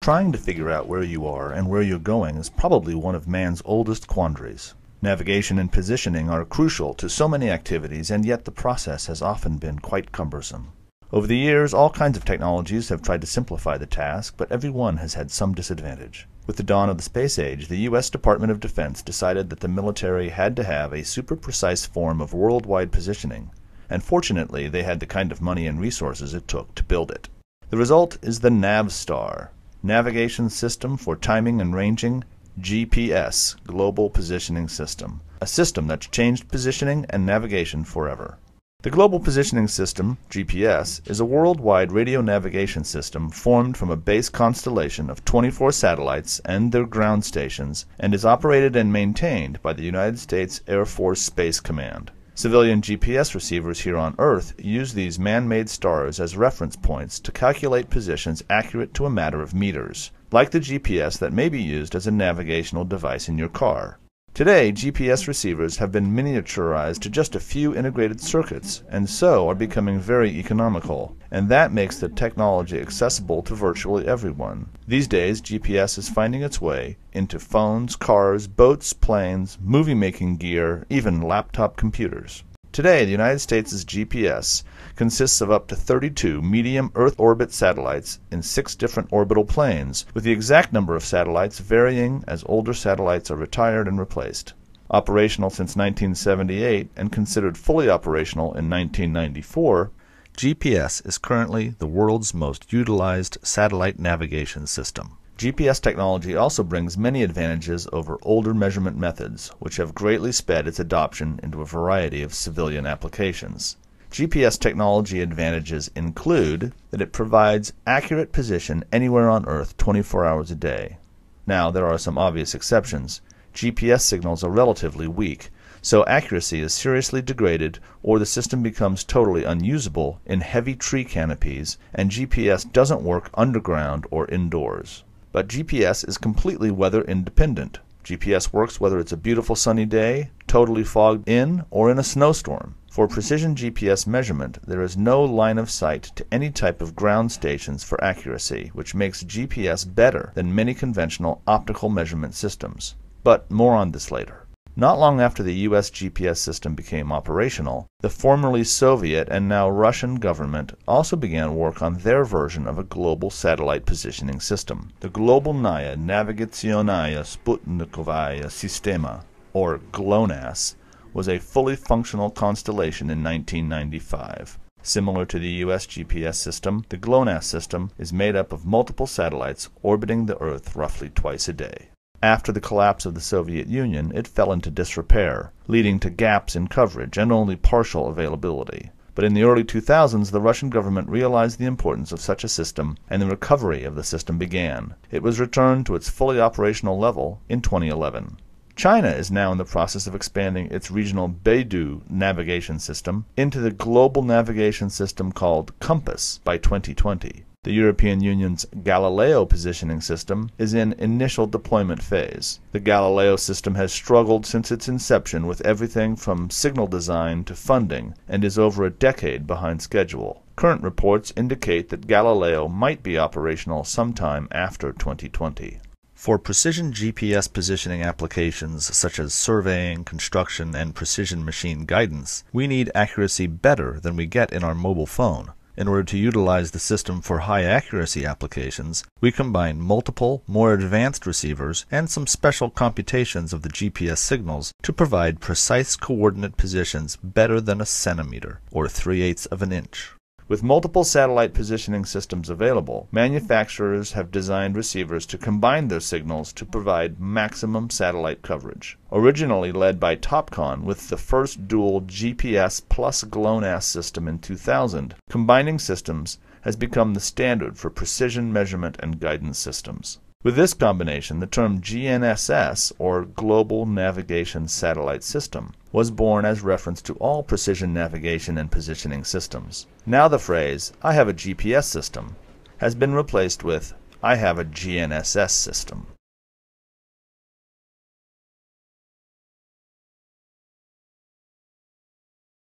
Trying to figure out where you are and where you're going is probably one of man's oldest quandaries. Navigation and positioning are crucial to so many activities, and yet the process has often been quite cumbersome. Over the years, all kinds of technologies have tried to simplify the task, but every one has had some disadvantage. With the dawn of the space age, the U.S. Department of Defense decided that the military had to have a super-precise form of worldwide positioning, and fortunately they had the kind of money and resources it took to build it. The result is the NavStar, Navigation System for Timing and Ranging, GPS, Global Positioning System, a system that's changed positioning and navigation forever. The Global Positioning System, GPS, is a worldwide radio navigation system formed from a base constellation of 24 satellites and their ground stations, and is operated and maintained by the United States Air Force Space Command. Civilian GPS receivers here on Earth use these man-made stars as reference points to calculate positions accurate to a matter of meters, like the GPS that may be used as a navigational device in your car. Today, GPS receivers have been miniaturized to just a few integrated circuits, and so are becoming very economical, and that makes the technology accessible to virtually everyone. These days, GPS is finding its way into phones, cars, boats, planes, movie-making gear, even laptop computers. Today, the United States' GPS consists of up to 32 medium Earth orbit satellites in 6 different orbital planes, with the exact number of satellites varying as older satellites are retired and replaced. Operational since 1978 and considered fully operational in 1994, GPS is currently the world's most utilized satellite navigation system. GPS technology also brings many advantages over older measurement methods, which have greatly sped its adoption into a variety of civilian applications. GPS technology advantages include that it provides accurate position anywhere on Earth 24 hours a day. Now, there are some obvious exceptions. GPS signals are relatively weak, so accuracy is seriously degraded or the system becomes totally unusable in heavy tree canopies, and GPS doesn't work underground or indoors. But GPS is completely weather independent. GPS works whether it's a beautiful sunny day, totally fogged in, or in a snowstorm. For precision GPS measurement, there is no line of sight to any type of ground stations for accuracy, which makes GPS better than many conventional optical measurement systems. But more on this later. Not long after the U.S. GPS system became operational, the formerly Soviet and now Russian government also began work on their version of a global satellite positioning system. The Globalnaya Navigaционная Sputnikovaya Sistema, or GLONASS, was a fully functional constellation in 1995. Similar to the U.S. GPS system, the GLONASS system is made up of multiple satellites orbiting the Earth roughly twice a day. After the collapse of the Soviet Union, it fell into disrepair, leading to gaps in coverage and only partial availability. But in the early 2000s, the Russian government realized the importance of such a system, and the recovery of the system began. It was returned to its fully operational level in 2011. China is now in the process of expanding its regional Beidou navigation system into the global navigation system called COMPASS by 2020. The European Union's Galileo positioning system is in initial deployment phase. The Galileo system has struggled since its inception with everything from signal design to funding, and is over a decade behind schedule. Current reports indicate that Galileo might be operational sometime after 2020. For precision GPS positioning applications such as surveying, construction, and precision machine guidance, we need accuracy better than we get in our mobile phone. In order to utilize the system for high-accuracy applications, we combine multiple, more advanced receivers and some special computations of the GPS signals to provide precise coordinate positions better than a centimeter, or 3/8 of an inch. With multiple satellite positioning systems available, manufacturers have designed receivers to combine their signals to provide maximum satellite coverage. Originally led by Topcon with the first dual GPS plus GLONASS system in 2000, combining systems has become the standard for precision measurement and guidance systems. With this combination, the term GNSS, or Global Navigation Satellite System, was born as reference to all precision navigation and positioning systems. Now the phrase, "I have a GPS system," has been replaced with, "I have a GNSS system."